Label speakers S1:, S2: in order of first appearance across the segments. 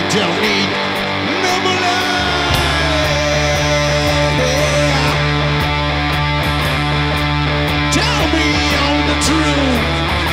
S1: Don't need number line. Tell me all the truth.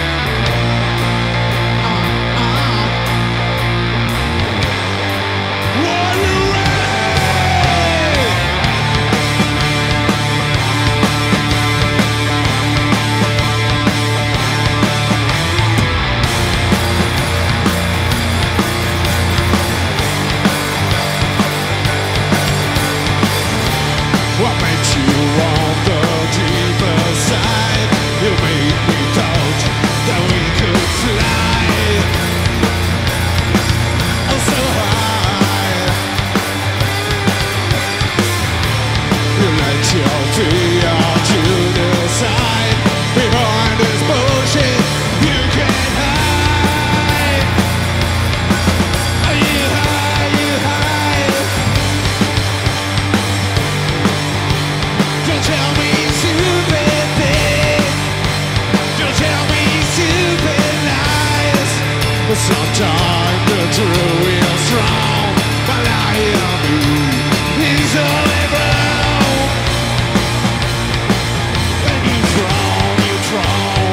S1: What makes you on the deeper side? You made me doubt that we could fly so high. You let your fear to the side. Behind this bullshit you can't hide. You hide, you hide. Don't tell me stupid things. Don't tell me stupid lies. But sometimes the truth is strong. But lying on me is only wrong. When you're wrong, you're wrong.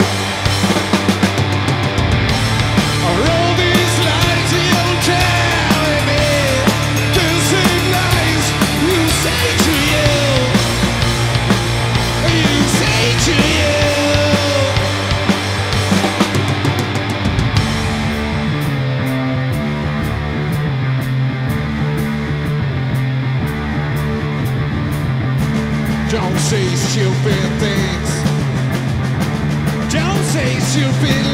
S1: All these lies you're telling me, the same lies you say to you. You say to you. Don't say stupid things. Don't say stupid